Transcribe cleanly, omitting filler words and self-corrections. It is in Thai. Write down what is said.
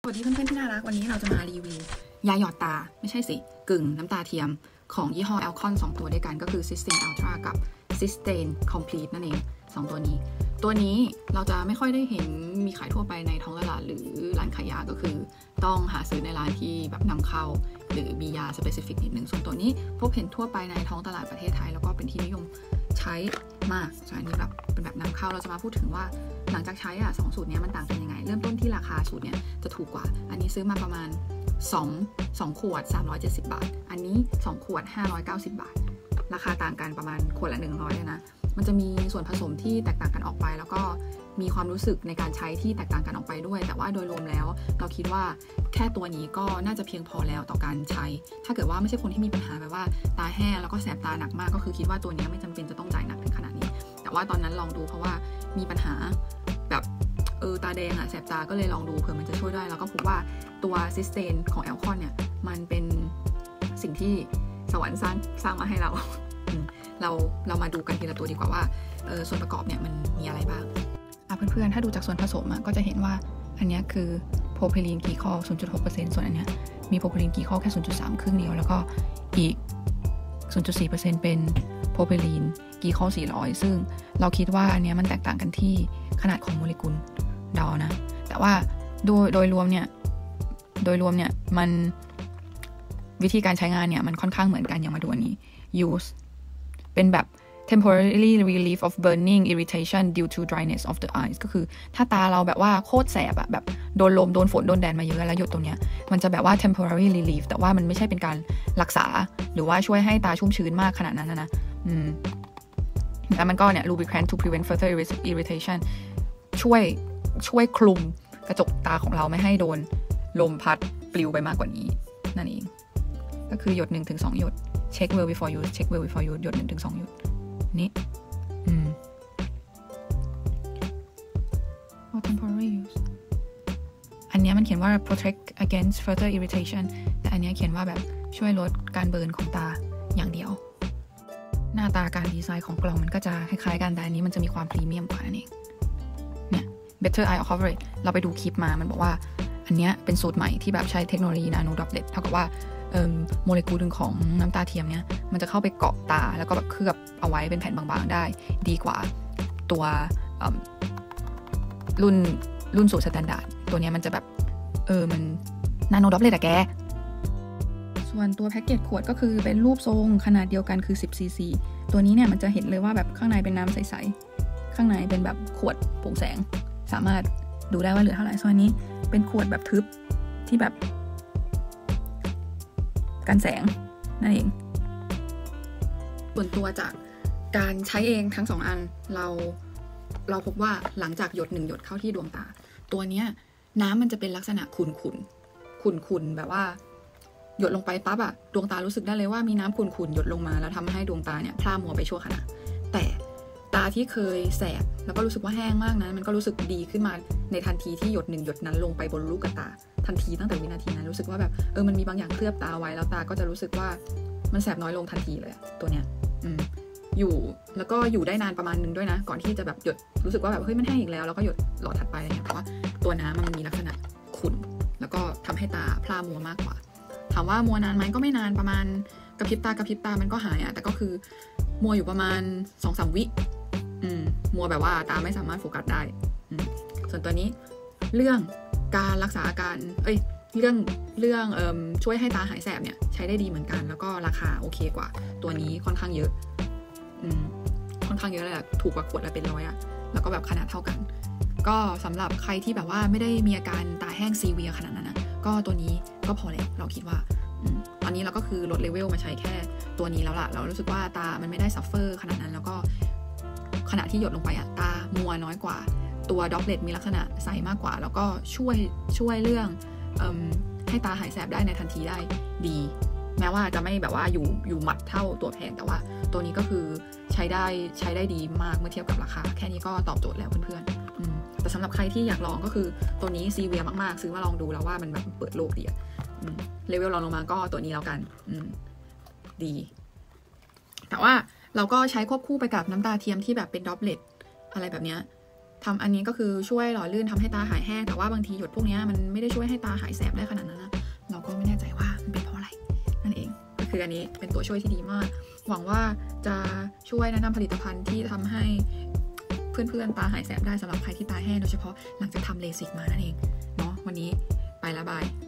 วัสดีเพื่อนๆที่น่ารักวันนี้เราจะมารีวิวยาหยอดตาไม่ใช่สิกึ่งน้ำตาเทียมของยี่ห้อ Alcon 2 ตัวด้วยกันก็คือ Systane Ultra กับ Systane Complete นั่นเอง2ตัวนี้เราจะไม่ค่อยได้เห็นมีขายทั่วไปในท้องตลาดหรือร้านขายยาก็คือต้องหาซื้อในร้านที่แบบนำเข้าหรือมียา specific นิดนึงส่วนตัวนี้พบเห็นทั่วไปในท้องตลาดประเทศไทยแล้วก็เป็นที่นิยมใช้มากส่วนอันนี้แบบเป็นแบบนำเข้าเราจะมาพูดถึงว่าหลังจากใช้2สูตรนี้มันต่างกันยังไงเริ่มต้นที่ราคาสูตรเนี้ยจะถูกกว่าอันนี้ซื้อมาประมาณ2ขวด370 บาทอันนี้2ขวด590 บาทราคาต่างกันประมาณขวดละ100เลยนะมันจะมีส่วนผสมที่แตกต่างกันออกไปแล้วก็มีความรู้สึกในการใช้ที่แตกต่างกันออกไปด้วยแต่ว่าโดยรวมแล้วเราคิดว่าแค่ตัวนี้ก็น่าจะเพียงพอแล้วต่อการใช้ถ้าเกิดว่าไม่ใช่คนที่มีปัญหาแบบว่าตาแห้งแล้วก็แสบตาหนักมากก็คือคิดว่าตัวนี้ไม่จำเป็นจะต้องจ่ายหนักถึงขนาดนี้แต่ว่าตอนนั้นลองดูเพราะว่ามีปัญหาแบบตาแดงแสบตาก็เลยลองดูเผื่อมันจะช่วยได้แล้วก็พบว่าตัว Systane ของ Alcon เนี่ยมันเป็นสิ่งที่สวรรค์สร้างมาให้เรา เรามาดูกันทีละตัวดีกว่าว่าส่วนประกอบเนี่ยมันมีอะไรบ้างเพื่อนๆถ้าดูจากส่วนผสมก็จะเห็นว่าอันนี้คือโพรพิลีนกลีคอล 0.6% ส่วนอันนี้มีโพรพิลีนกลีคอลแค่ 0.3 ครึ่งเดียวแล้วก็อีก 0.4% เป็นโพรพิลีนกลีคอล 400ซึ่งเราคิดว่าอันนี้มันแตกต่างกันที่ขนาดของโมเลกุลเดานะแต่ว่าโดยรวมเนี่ยมันวิธีการใช้งานเนี่ยมันค่อนข้างเหมือนกันอย่างมาดูอันนี้ use เป็นแบบ temporary relief of burning irritation due to dryness of the eyes ก็คือถ้าตาเราแบบว่าโคตรแสบแบบโดนลมโดนฝนโดนแดดมาเยอะแล้วหยดตรงเนี้ยมันจะแบบว่า temporary relief แต่ว่ามันไม่ใช่เป็นการรักษาหรือว่าช่วยให้ตาชุ่มชื้นมากขนาดนั้นนะแล้วมันก็เนี่ย lubricant to prevent further irritation ช่วยคลุมกระจกตาของเราไม่ให้โดนลมพัดปลิวไปมากกว่านี้นั่นเองก็คือหยด 1-2 หยด check well before use check well before use หยด 1-2 หยดนี่temporary use อันนี้มันเขียนว่า protect against further irritation แต่อันนี้เขียนว่าแบบช่วยลดการเบิร์นของตาอย่างเดียวหน้าตาการดีไซน์ของกล่องมันก็จะคล้ายๆกันแต่อันนี้มันจะมีความพรีเมียมกว่านั่นเองเนี่ย better eye coverage เราไปดูคลิปมามันบอกว่าอันนี้เป็นสูตรใหม่ที่แบบใช้เทคโนโลยี nano droplet เท่ากับว่าโมเลกุลของน้ำตาเทียมเนี่ยมันจะเข้าไปเกาะตาแล้วก็แบบเคลือบเอาไว้เป็นแผ่นบางๆได้ดีกว่าตัวรุ่นสูตรสแตนดาร์ดตัวนี้มันจะแบบมันนาโนดรอปเลตแกส่วนตัวแพ็กเกจขวดก็คือเป็นรูปทรงขนาดเดียวกันคือ10 cc ตัวนี้เนี่ยมันจะเห็นเลยว่าแบบข้างในเป็นน้ำใสๆข้างในเป็นแบบขวดโปร่งแสงสามารถดูได้ว่าเหลือเท่าไหร่ส่วนนี้เป็นขวดแบบทึบที่แบบกันแสงนั่นเองส่วนตัวจากการใช้เองทั้ง2อันเราพบว่าหลังจากหยด1หยดเข้าที่ดวงตาตัวเนี้ยน้ำมันจะเป็นลักษณะขุ่นแบบว่าหยดลงไปปั๊บดวงตารู้สึกได้เลยว่ามีน้ำขุ่นหยดลงมาแล้วทำให้ดวงตาเนี่ยพร่ามัวไปชั่วขณะแต่ตาที่เคยแสบแล้วก็รู้สึกว่าแห้งมากนะมันก็รู้สึกดีขึ้นมาในทันทีที่หยด1หยดนั้นลงไปบนลูกตาทันทีตั้งแต่วินาทีนั้นรู้สึกว่าแบบมันมีบางอย่างเคลือบตาไว้แล้วตาก็จะรู้สึกว่ามันแสบน้อยลงทันทีเลยตัวเนี้ยอยู่แล้วก็อยู่ได้นานประมาณนึงด้วยนะก่อนที่จะแบบหยดรู้สึกว่าแบบเฮ้ยมันแห้งอีกแล้วก็หยดหลอดถัดไปอะไรเงี้ยเพราะว่าตัวน้ำมันมีลักษณะขุ่นแล้วก็ทำให้ตาพร่ามัวมากกว่าถามว่ามัวนานไหมก็ไม่นานประมาณกระพริบตามันก็หายแต่ก็คือมัวอยู่ประมาณ 2-3 วิมัวแบบว่าตาไม่สามารถโฟกัสได้ส่วนตัวนี้เรื่องการรักษาอาการเรื่องช่วยให้ตาหายแสบเนี่ยใช้ได้ดีเหมือนกันแล้วก็ราคาโอเคกว่าตัวนี้ค่อนข้างเยอะเลยถูกกว่าขวดละเป็น100แล้วก็แบบขนาดเท่ากันก็สำหรับใครที่แบบว่าไม่ได้มีอาการตาแห้งซีเวียขนาดนั้นก็ตัวนี้ก็พอแล้วเราคิดว่าตอนนี้เราก็คือลดเลเวลมาใช้แค่ตัวนี้แล้วล่ะเรารู้สึกว่าตามันไม่ได้ซัฟเฟอร์ขนาดนั้นแล้วก็ขณะที่หยดลงไปตามัวน้อยกว่าตัวดรอปเลตมีลักษณะใสมากกว่าแล้วก็ช่วยเรื่องให้ตาหายแสบได้ในทันทีได้ดีแม้ว่าจะไม่แบบว่าอยู่หมัดเท่าตัวแพงแต่ว่าตัวนี้ก็คือใช้ได้ดีมากเมื่อเทียบกับราคาแค่นี้ก็ตอบโจทย์แล้วเพื่อนๆแต่สำหรับใครที่อยากลองก็คือตัวนี้ซีเวียมากๆซื้อมาลองดูแล้วว่ามันแบบเปิดโลกดีเลเวลลองลงมาก็ตัวนี้แล้วกันดีแต่ว่าเราก็ใช้ควบคู่ไปกับน้ำตาเทียมที่แบบเป็นดรอปเลตอะไรแบบเนี้ยทำอันนี้ก็คือช่วยหล่อลื่นทำให้ตาหายแห้งแต่ว่าบางทีหยดพวกนี้มันไม่ได้ช่วยให้ตาหายแสบได้ขนาดนั้นนะเราก็ไม่แน่ใจว่ามันเป็นเพราะอะไรนั่นเองก็คืออันนี้เป็นตัวช่วยที่ดีมากหวังว่าจะช่วยแนะนำผลิตภัณฑ์ที่ทำให้เพื่อนๆตาหายแสบได้สำหรับใครที่ตาแห้งโดยเฉพาะหลังจากทำเลสิกมานั่นเองเนาะวันนี้ไปละบาย